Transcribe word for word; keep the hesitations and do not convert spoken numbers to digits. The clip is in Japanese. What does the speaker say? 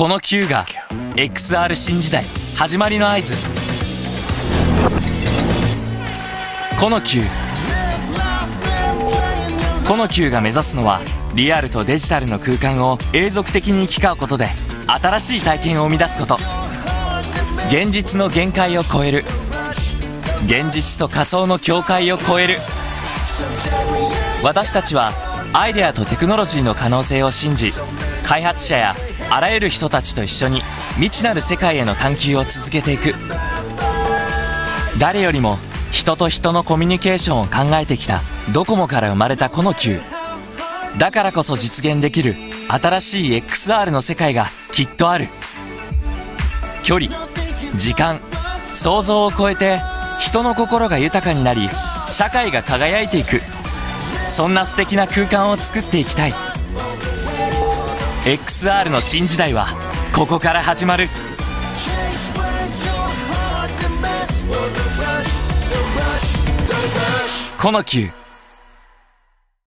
この Q が エックスアール 新時代始まりの合図。この Q この Q が目指すのは、リアルとデジタルの空間を永続的に行き交うことで新しい体験を生み出すこと。現実の限界を超える、現実と仮想の境界を超える。私たちはアイデアとテクノロジーの可能性を信じ、開発者やあらゆる人たちと一緒に未知なる世界への探求を続けていく。誰よりも人と人のコミュニケーションを考えてきたドコモから生まれたこの Q だからこそ実現できる新しい エックスアール の世界がきっとある。距離、時間、想像を超えて人の心が豊かになり、社会が輝いていく、そんな素敵な空間を作っていきたい。 エックスアール の新時代はここから始まる。この Q